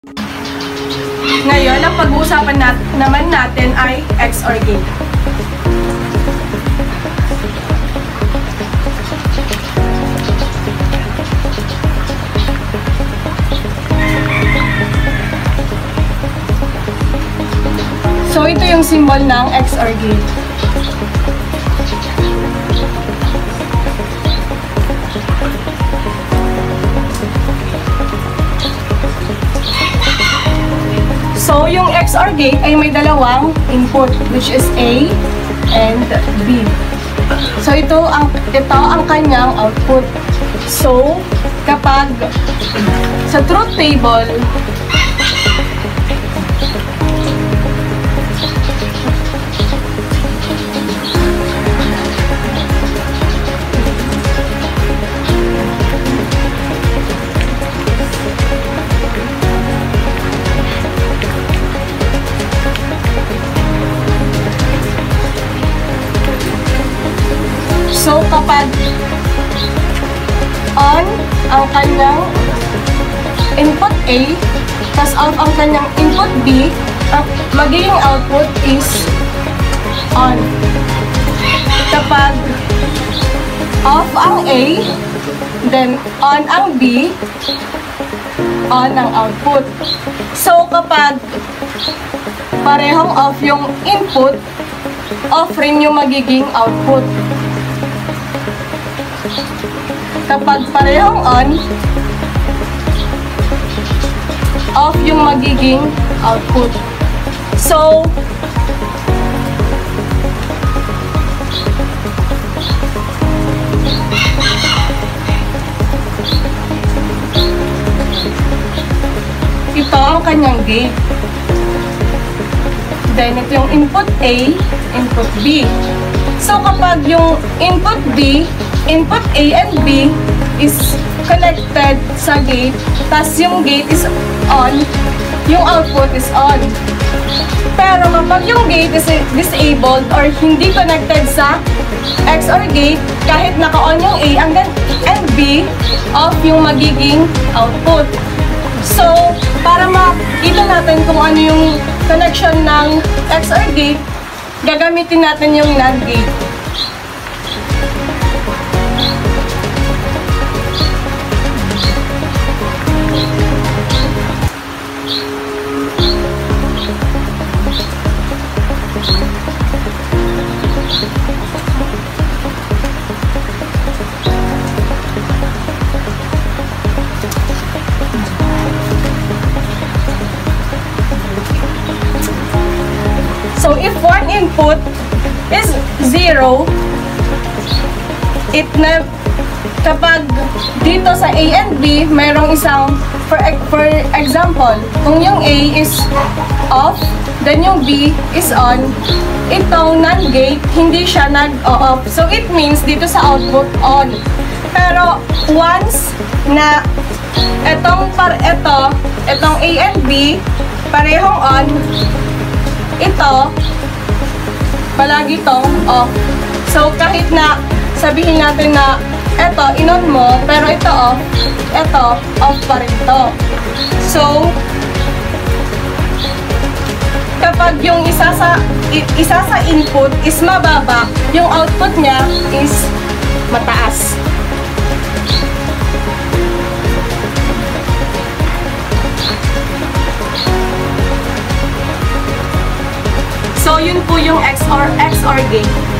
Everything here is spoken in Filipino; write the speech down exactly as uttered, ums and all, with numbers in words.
Ngayon, ang pag-uusapan nat naman natin ay Xor Gate. So, ito yung symbol ng Xor Gate. So, yung Xor Gate ay may dalawang input, which is A and B. So, ito ang, ito ang kanyang output. So, kapag sa truth table, so, kapag on ang kanyang input A, tas off ang kanyang input B, ang magiging output is on. Kapag off ang A, then on ang B, on ang output. So, kapag parehong off yung input, off rin yung magiging output. Kapag parehong on, off yung magiging output. So, ito ang kanyang gate. Then, ito yung input A, input B. So, kapag yung input B, input A and B is connected sa gate, tas yung gate is on, yung output is on. Pero kapag yung gate is disabled or hindi connected sa Xor gate, kahit naka-on yung A and B, off yung magiging output. So, para makita natin kung ano yung connection ng Xor gate, gagamitin natin yung NAND gate. So, if one input is zero, it na, kapag dito sa A and B, mayroong isang, for, for example, kung yung A is off, then yung B is on, itong NAND gate, hindi siya nag-off. So, it means dito sa output, on. Pero, once na itong, par, ito, itong A and B, parehong on, ito, palagi itong off. So, kahit na sabihin natin na ito, in-on mo, pero ito off, ito, off pa rin ito. So, kapag yung isa sa, isa sa input is mababa, yung output niya is mataas. So, yun po yung Xor, Xor gate.